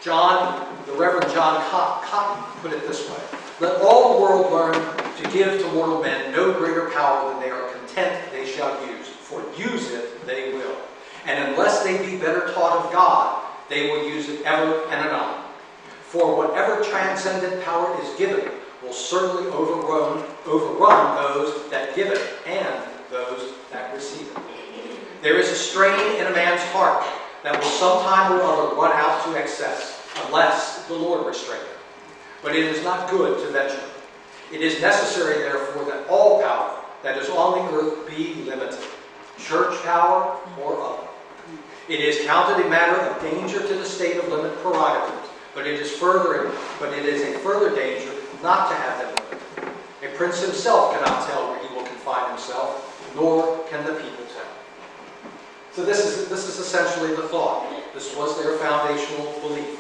The Reverend John Cotton put it this way: "Let all the world learn to give to mortal men no greater power than they are content they shall use, for use it they will. And unless they be better taught of God, they will use it ever and anon. For whatever transcendent power is given will certainly overrun those that give it and those that receive it. There is a strain in a man's heart that will sometime or other run out to excess, unless the Lord restrain it. But it is not good to venture. It is necessary, therefore, that all power that is on the earth be limited, church power or other. It is counted a matter of danger to the state of limit prerogatives, but it is a further danger not to have them limited. A prince himself cannot tell where he will confine himself, nor can the people tell." So this is essentially the thought. This was their foundational belief.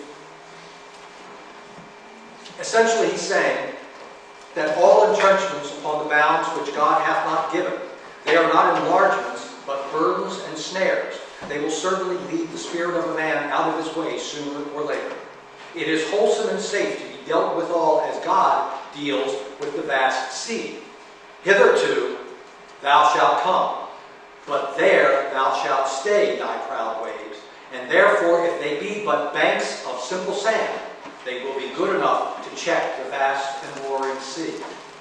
Essentially, he's saying that all entrenchments upon the bounds which God hath not given, they are not enlargements, but burdens and snares. They will certainly lead the spirit of a man out of his way sooner or later. It is wholesome and safe to be dealt withal as God deals with the vast sea. Hitherto thou shalt come, but there thou shalt stay thy proud waves, and therefore if they be but banks of simple sand, they will be good enough to check the vast and roaring sea.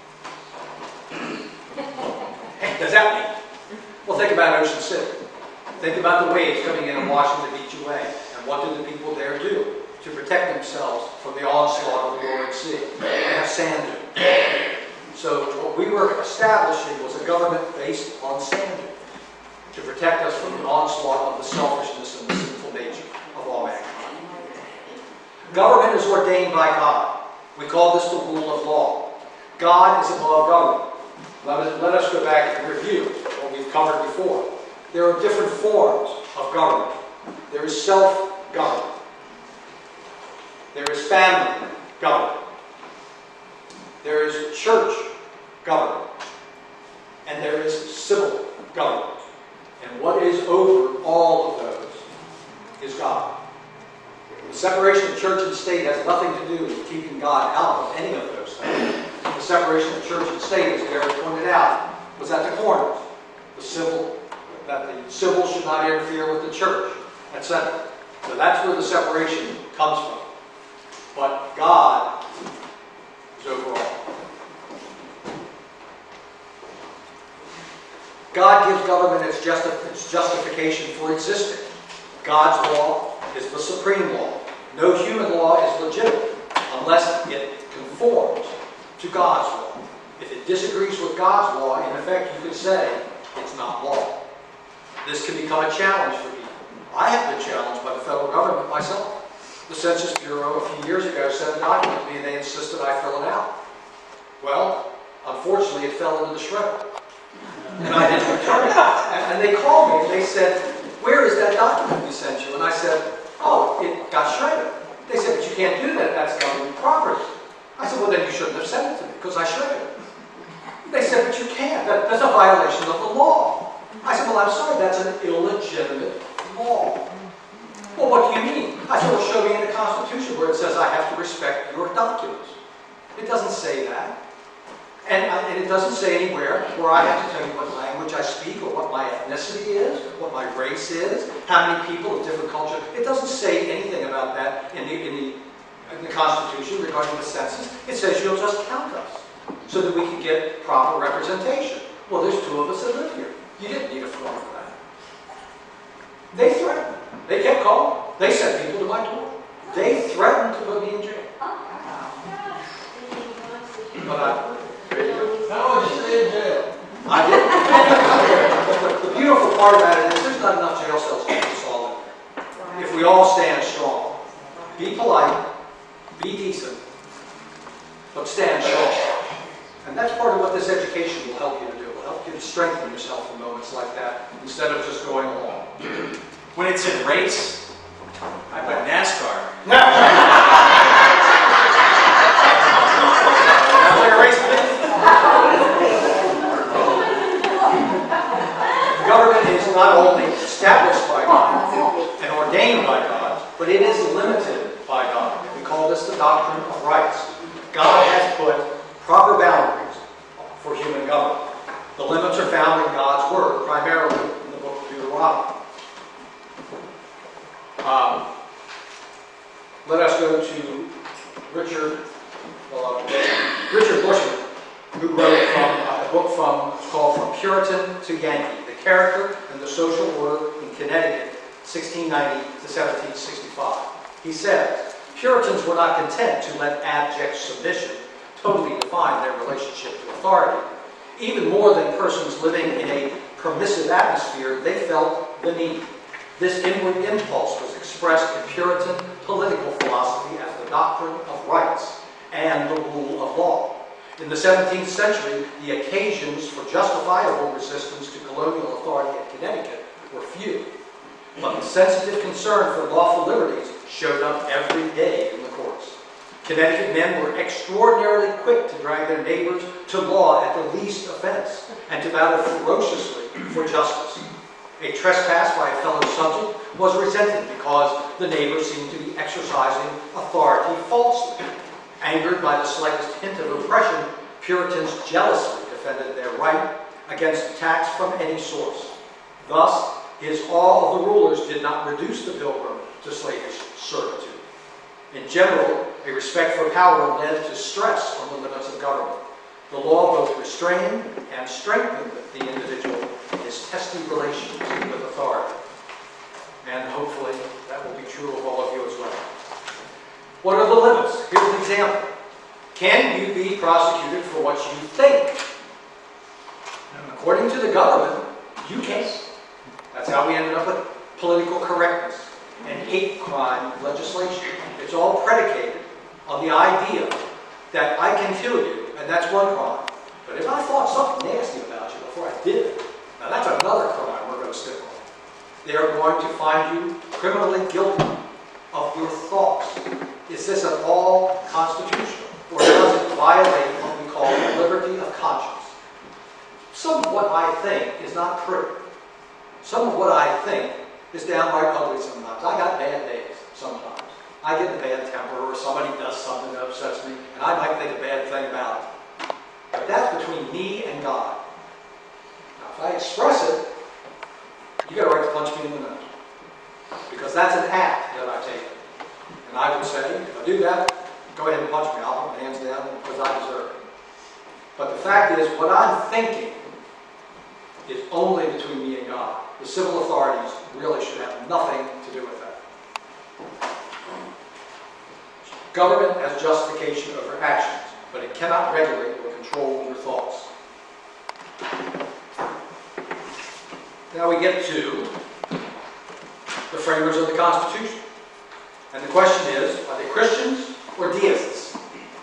Hey, does that mean? Well, think about Ocean City. Think about the waves coming in and washing the beach away. And what do the people there do to protect themselves from the onslaught of the roaring sea? They have sand dunes. So what we were establishing was a government based on sand dunes to protect us from the onslaught of the selfishness and the sinful nature of all mankind. Government is ordained by God. We call this the rule of law. God is above government. Let us go back and review what we've covered before. There are different forms of government. There is self-government. There is family government. There is church government. And there is civil government. And what is over all of those is God. The separation of church and state has nothing to do with keeping God out of any of those things. The separation of church and state, as Gary pointed out, was at the corners. That the civil should not interfere with the church, etc. So that's where the separation comes from. But God is over all. God gives government its justification for existing. God's law is the supreme law. No human law is legitimate unless it conforms to God's law. If it disagrees with God's law, in effect, you could say it's not law. This can become a challenge for people. I have been challenged by the federal government myself. The Census Bureau a few years ago sent a document to me and they insisted I fill it out. Well, unfortunately, it fell into the shredder. And I didn't return it. And they called me and they said, "Where is that document we sent you?" And I said, "Oh, it got shredded." They said, "But you can't do that. That's government property." I said, "Well, then you shouldn't have sent it to me because I shredded it." They said, "But you can't. That's a violation of the law." I said, "Well, I'm sorry. That's an illegitimate law." "Well, what do you mean?" I said, "Well, show me in the Constitution where it says I have to respect your documents." It doesn't say that. And it doesn't say anywhere where I have to tell you what language I speak or what my ethnicity is, what my race is, how many people of different cultures. It doesn't say anything about that in the Constitution regarding the census. It says you'll just count us so that we can get proper representation. Well, there's 2 of us that live here. You didn't need a form for that. They threatened. They kept calling. They sent people to my door. They threatened to put me in jail. But How much you stay in jail? I did. The beautiful part about it is there's not enough jail cells to keep us all in there. If we all stand strong, be polite, be decent, but stand strong. And that's part of what this education will help you to do. It will help you to strengthen yourself in moments like that instead of just going along. When it said race, I put NASCAR. Sounds like a race to me. Government is not only established by God and ordained by God, but it is limited by God. We call this the doctrine of rights. God has put proper boundaries for human government. The limits are found in God's Word, primarily in the book of Deuteronomy. Let us go to Richard Bushman, who wrote a book called From Puritan to Yankee, The Character and the Social Order in Connecticut, 1690 to 1765. He says, Puritans were not content to let abject submission totally define their relationship to authority. Even more than persons living in a permissive atmosphere, they felt the need. This inward impulse was expressed in Puritan political philosophy as the doctrine of rights and the rule of law. In the 17th century, the occasions for justifiable resistance to colonial authority in Connecticut were few, but the sensitive concern for lawful liberties showed up every day in the courts. Connecticut men were extraordinarily quick to drag their neighbors to law at the least offense and to battle ferociously for justice. A trespass by a fellow subject was resented because the neighbor seemed to be exercising authority falsely. Angered by the slightest hint of oppression, Puritans jealously defended their right against attacks from any source. Thus, his awe of the rulers did not reduce the pilgrim to slavish servitude. In general, a respect for power led to stress on the limits of government. The law both restrained and strengthened the individual in his testy relations with authority. And hopefully that will be true of all of you as well. What are the limits? Here's an example. Can you be prosecuted for what you think? According to the government, you can't. That's how we ended up with political correctness and hate crime legislation. It's all predicated on the idea that I can kill you, and that's one crime. But if I thought something nasty about you before I did it, now that's another crime we're going to stick on. They are going to find you criminally guilty of your thoughts. Is this at all constitutional? Or does it violate what we call liberty of conscience? Some of what I think is not pretty. Some of what I think is downright ugly sometimes. I got bad days sometimes. I get a bad temper, or somebody does something that upsets me, and I might think a bad thing about it. But that's between me and God. Now, if I express it, you got a right to punch me in the nose. Because that's an act that I take. And I would say, if I do that, go ahead and punch me. I'll put my hands down because I deserve it. But the fact is, what I'm thinking is only between me and God. The civil authorities really should have nothing to do with that. Government has justification over actions, but it cannot regulate or control your thoughts. Now we get to the framers of the Constitution. And the question is, are they Christians or deists?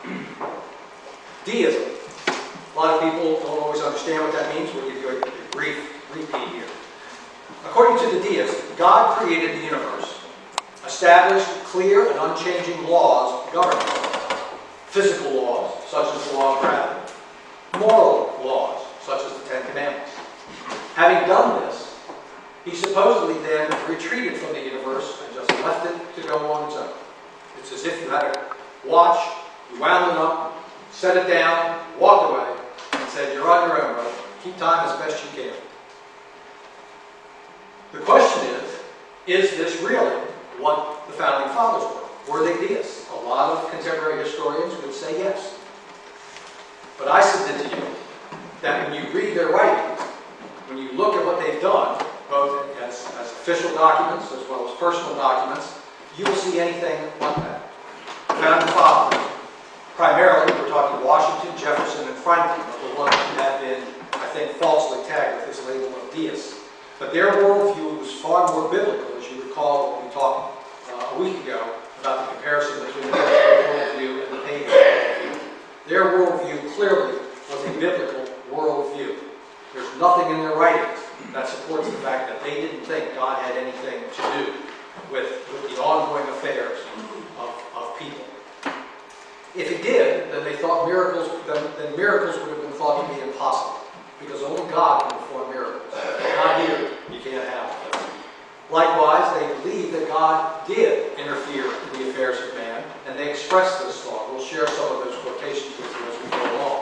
Deism. A lot of people don't always understand what that means. We'll give you a brief repeat here. According to the deists, God created the universe, established clear and unchanging laws governing it. Physical laws, such as the law of gravity. Moral laws, such as the Ten Commandments. Having done this, he supposedly then retreated from the universe and just left it to go on its own. It's as if you had a watch, you wound it up, set it down, walked away, and said, you're on your own, brother. Keep time as best you can. The question is this really what the Founding Fathers were? Were they deists? A lot of contemporary historians would say yes. But I submit to you that when you read their writings, when you look at what they've done, both as official documents as well as personal documents, you will see anything like that. Founding Fathers, primarily we're talking Washington, Jefferson, and Franklin, are the ones who have been, I think, falsely tagged with this label of deists. But their worldview was far more biblical, as you recall when we talked a week ago about the comparison between the biblical worldview and the pagan worldview. Their worldview clearly was a biblical worldview. There's nothing in their writings that supports the fact that they didn't think God had anything to do with the ongoing affairs of people. If he did, then they thought miracles would have been thought to be impossible, because only God can perform miracles. Not here, you can't have it. Likewise, they believed that God did interfere in the affairs of man expressed this thought. We'll share some of those quotations with you as we go along.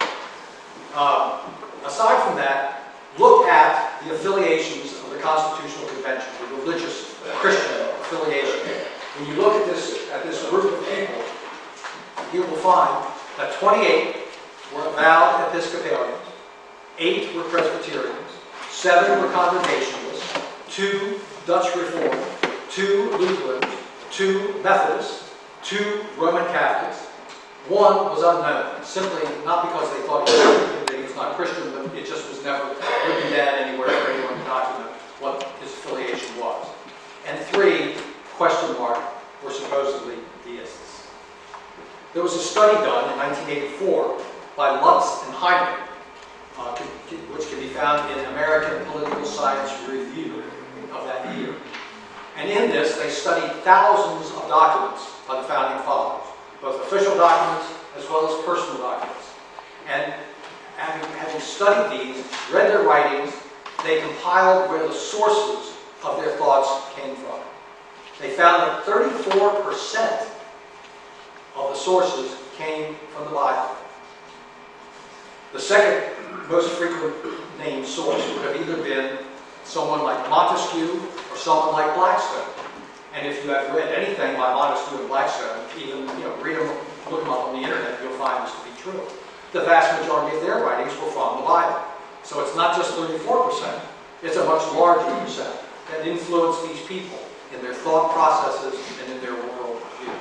Aside from that, look at the affiliations of the Constitutional Convention, the religious Christian affiliation. When you look at this group of people, you will find that 28 were avowed Episcopalians, 8 were Presbyterians, 7 were Congregationalists, 2 Dutch Reformed, 2 Lutherans, 2 Methodists, 2 Roman Catholics. 1 was unknown, simply not because they thought that he was not Christian, but it just was never written down anywhere for anyone to document what his affiliation was. And 3, question mark, were supposedly deists. There was a study done in 1984 by Lutz and Heinrich, which can be found in American Political Science Review of that year. And in this, they studied thousands of documents by the Founding Fathers, both official documents as well as personal documents. And having studied these, read their writings, they compiled where the sources of their thoughts came from. They found that 34% of the sources came from the Bible. The second most frequent named source would have either been someone like Montesquieu or someone like Blackstone. And if you have read anything by Montesquieu and Blackstone, even read them, look them up on the internet, you'll find this to be true. The vast majority of their writings were from the Bible. So it's not just 34%, it's a much larger percent that influenced these people in their thought processes and in their world view.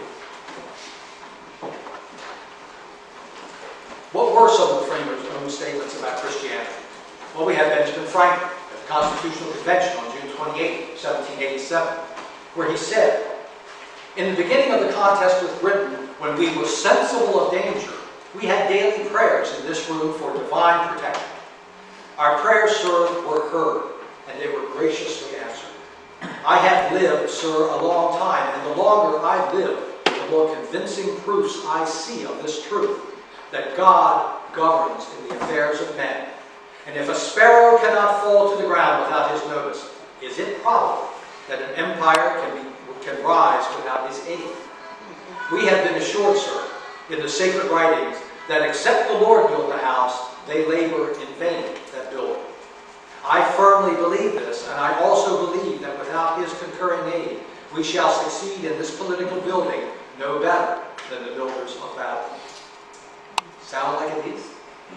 What were some of the framers' own statements about Christianity? Well, we have Benjamin Franklin at the Constitutional Convention on June 28, 1787, where he said, "In the beginning of the contest with Britain, when we were sensible of danger, we had daily prayers in this room for divine protection. Our prayers, sir, were heard, and they were graciously answered. I have lived, sir, a long time, and the longer I live, the more convincing proofs I see of this truth, that God governs in the affairs of men. And if a sparrow cannot fall to the ground without his notice, is it probable that an empire can rise without his aid? We have been assured, sir, in the sacred writings, that except the Lord build the house, they labor in vain that build it. I firmly believe this, and I also believe that without his concurring aid, we shall succeed in this political building no better than the builders of Babel." Sound like a beast?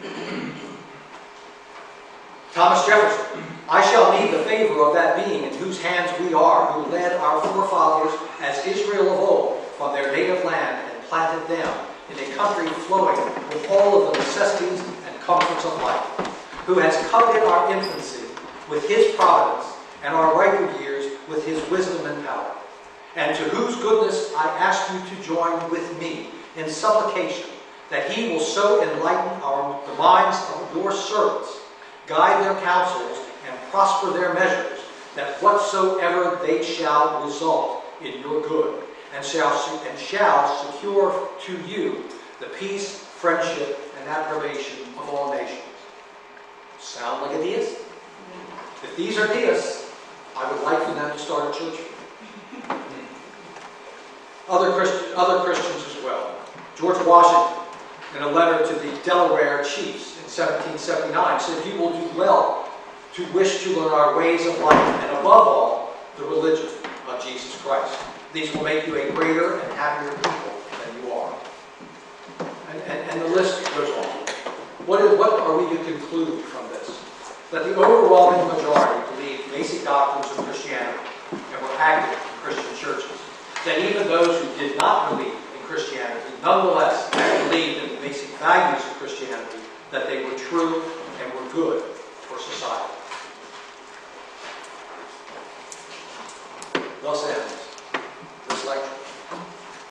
Thomas Jefferson, "I shall need the favor of that being in whose hands we are, who led our forefathers as Israel of old from their native land and planted them in a country flowing with all of the necessities and comforts of life, who has coveted our infancy with his providence and our riper years with his wisdom and power, and to whose goodness I ask you to join with me in supplication that he will so enlighten the minds of your servants, guide their counsels, and prosper their measures, that whatsoever they shall result in your good, and shall secure to you the peace, friendship, and approbation of all nations." Sound like a deist? If these are deists, I would like for them to start a church. Other Christians as well. George Washington, in a letter to the Delaware chiefs in 1779, said, "You will do well to wish to learn our ways of life, and above all, the religion of Jesus Christ. These will make you a greater and happier people than you are." And the list goes on. What are we to conclude from this? That the overwhelming majority believed basic doctrines of Christianity and were active in Christian churches. That even those who did not believe in Christianity nonetheless believed in the basic values of Christianity, that they were true and were good.